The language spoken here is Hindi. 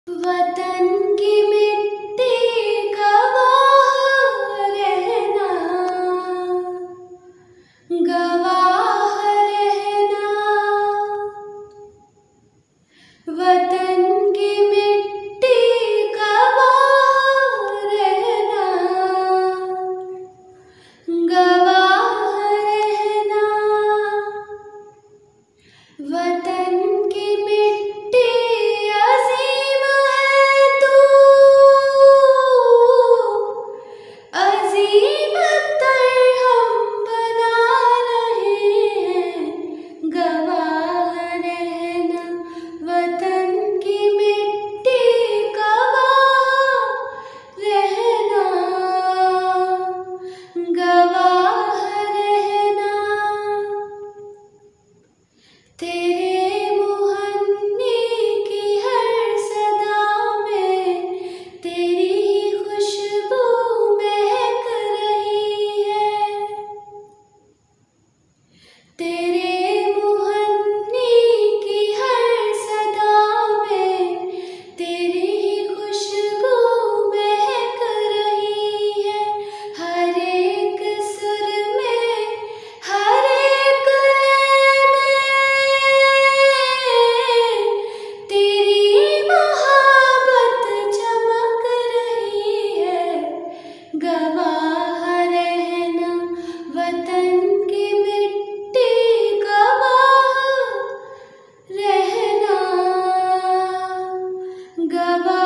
वतन की मिट्टी गवाह रहना, गवाह रहना। वतन की मिट्टी गवाह रहना, गवाह रहना। वतन की मिट्टी अजीम है तू, अजीम अख्तर हम बना रहे हैं, गवाह रहना। वतन की मिट्टी गवाह रहना, गवाह रहना। तेरे मुहन्नी की हर सदा में तेरी ही खुशबू महक रही है। तेरे मुहन्नी की हर सदा में तेरी ही खुशबू महक रही है। हर एक सुर में, हर एक लय में तेरी मोहब्बत चमक रही है, गवाह रहना। वतन की मिट्टी गवाह रहना, गवाह